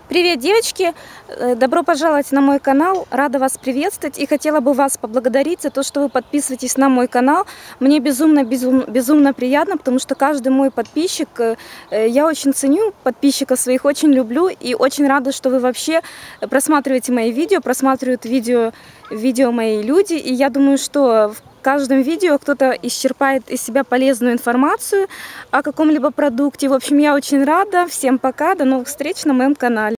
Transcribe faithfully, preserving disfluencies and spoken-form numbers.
Привет, девочки! Э, Добро пожаловать на мой канал. Рада вас приветствовать и хотела бы вас поблагодарить за то, что вы подписываетесь на мой канал. Мне безумно, безумно, безумно приятно, потому что каждый мой подписчик, э, я очень ценю подписчиков своих, очень люблю и очень рада, что вы вообще просматриваете мои видео, просматривают видео, видео мои люди. И я думаю, что в В каждом видео кто-то исчерпает из себя полезную информацию о каком-либо продукте. В общем, я очень рада. Всем пока, до новых встреч на моем канале.